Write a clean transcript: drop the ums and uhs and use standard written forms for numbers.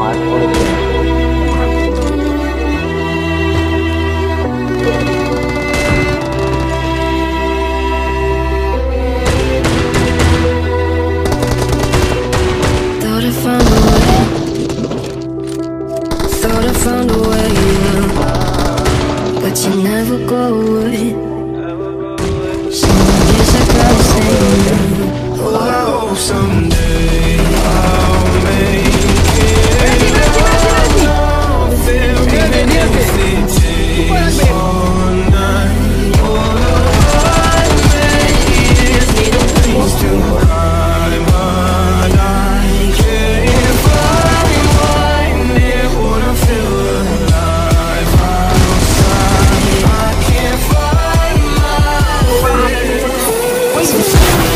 heart always. Thought I found a way, yeah. But you never go away. So I guess I gotta stay now. Oh, someday I'll make it. Even if it takes all night. All I need is a place to hide, but I can't find it when I feel alive outside. I can't find my way.